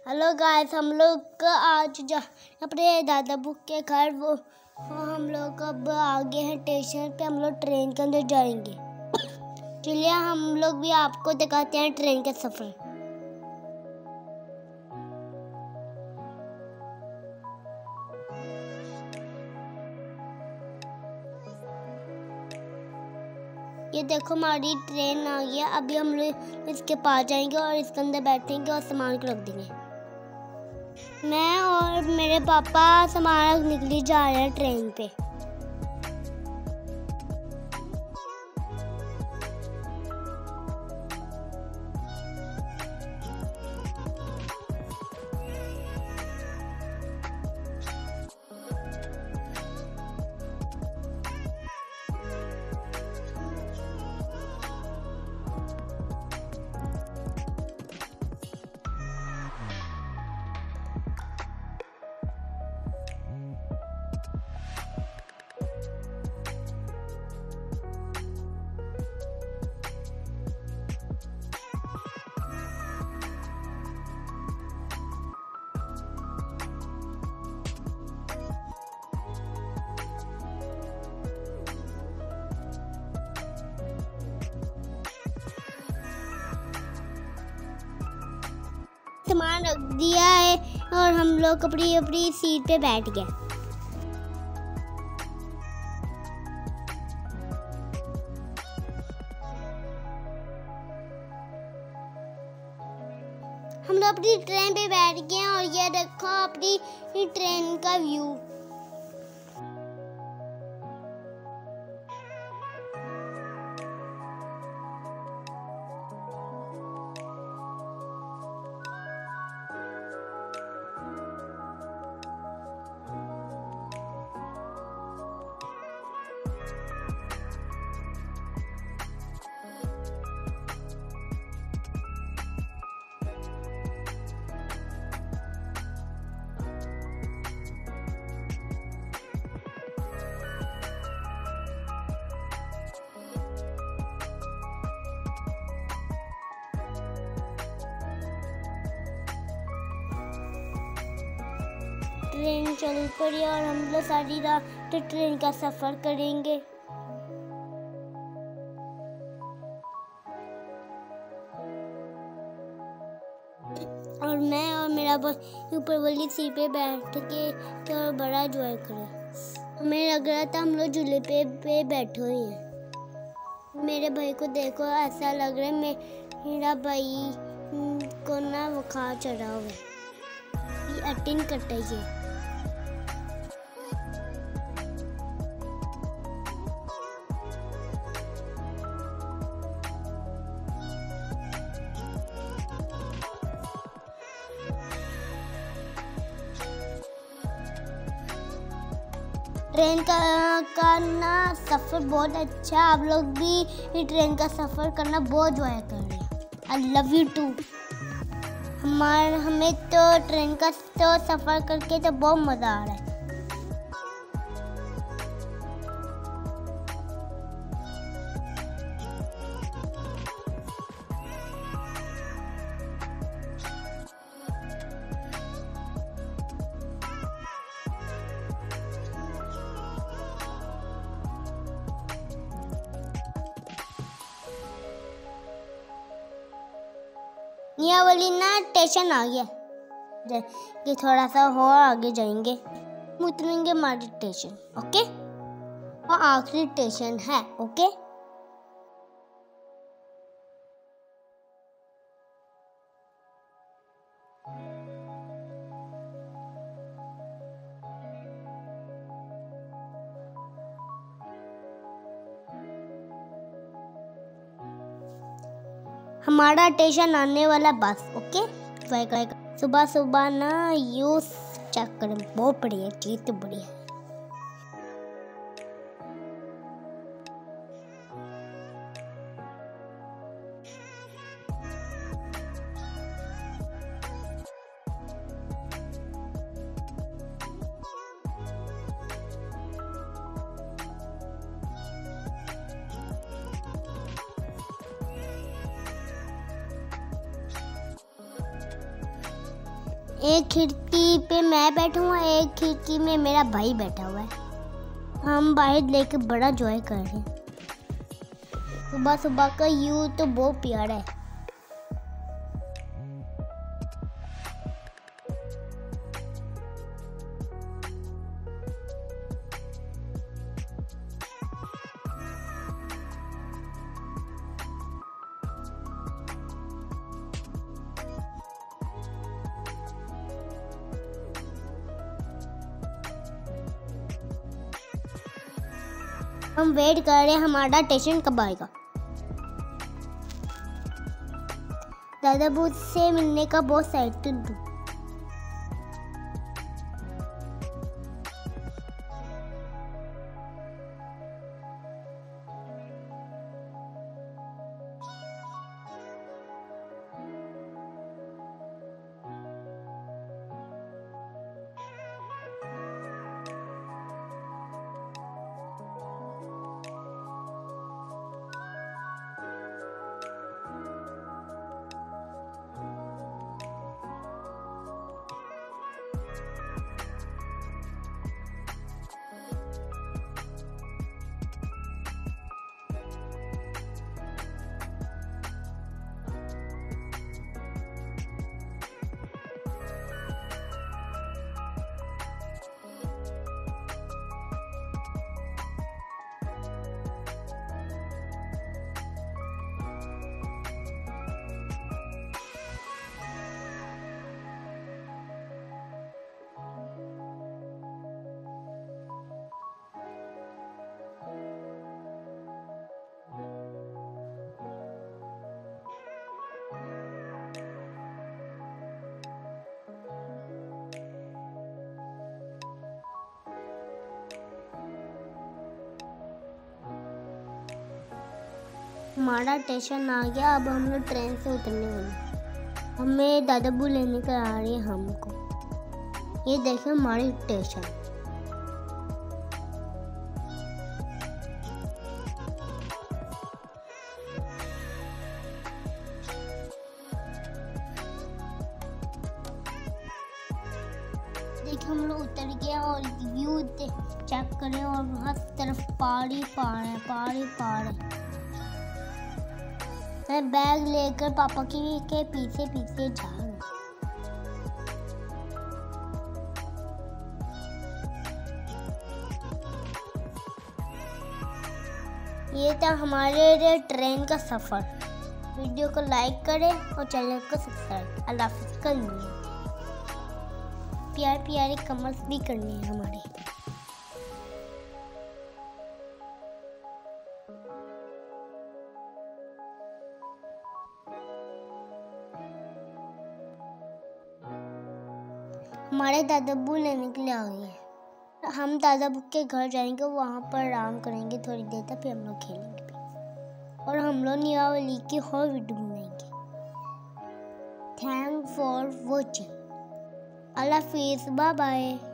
Hello guys, हम लोग आज अपने दादाबू के घर वो हम लोग अब आगे हैं स्टेशन पे। हम लोग ट्रेन के अंदर जाएंगे। चलिए हम लोग भी आपको दिखाते हैं ट्रेन का सफ़र। ये देखो हमारी ट्रेन आ गया। अभी हम लोग इसके पास जाएंगे और इसके अंदर बैठेंगे और सामान को रख देंगे। मैं और मेरे पापा सामान निकली जा रहे हैं ट्रेन पे। सामान रख दिया है और हम लोग अपनी अपनी सीट पे बैठ गए। हम लोग अपनी ट्रेन पे बैठ गए और ये देखो अपनी ट्रेन का व्यू। ट्रेन चल पड़ी और हम लोग सारी रात ट्रेन का सफर करेंगे। और मैं और मेरा भाई ऊपर वाली सीट पे बैठ के तो बड़ा एंजॉय करें। हमें लग रहा था हम लोग झूले पे बैठे हुए हैं। मेरे भाई को देखो, ऐसा लग रहा है मेरा भाई को ना बुखार चढ़ा हुआ है। ये एक्टिंग करता है। ट्रेन का ना सफ़र बहुत अच्छा। आप लोग भी ट्रेन का सफ़र करना बहुत एंजॉय कर रहे हैं। I love you too. हमें तो ट्रेन का तो सफ़र करके तो बहुत मज़ा आ रहा है। ये वाली ना स्टेशन आ गया कि थोड़ा सा और आगे जाएंगे, उतरेंगे हमारी स्टेशन। ओके, और आखिरी स्टेशन है। ओके, हमारा स्टेशन आने वाला बस। ओके, सुबह सुबह ना यूज चेक करें, बहुत बढ़िया चीज तो बढ़िया। एक खिड़की पे मैं बैठा हुआ, एक खिड़की में मेरा भाई बैठा हुआ है। हम बाहर लेके बड़ा एंजॉय कर रहे हैं। सुबह सुबह का व्यू तो बहुत प्यारा है। हम वेट कर रहे हैं हमारा स्टेशन कब आएगा। दादा बूथ से मिलने का बहुत एक्साइटेड हूँ। हमारा स्टेशन आ गया। अब हम लोग ट्रेन से उतरने वाले। हमें दादाबू लेने का आ रही है हमको। ये देखिए हमारी स्टेशन। देखिए हम लोग उतर गए और व्यू चेक करें और हर तरफ पहाड़ ही पहाड़ है, पहाड़ ही पहाड़ है। मैं बैग लेकर पापा के पीछे पीछे जा रहा हूँ। ये था हमारे ट्रेन का सफर। वीडियो को लाइक करें और चैनल को सब्सक्राइब। अल्लाह हाफ़िज़। कल प्यारे प्यारे कमेंट्स भी करने हैं हमारे। हमारे दादाबू लेने के लिए आ गए हैं। हम दादाबू के घर जाएंगे, वहाँ पर आराम करेंगे थोड़ी देर तक, फिर हम लोग खेलेंगे भी। और हम लोग नियावली की और वीडियो बनाएंगे। Thank for watching. अल्लाह हाफ़िज़। Bye bye.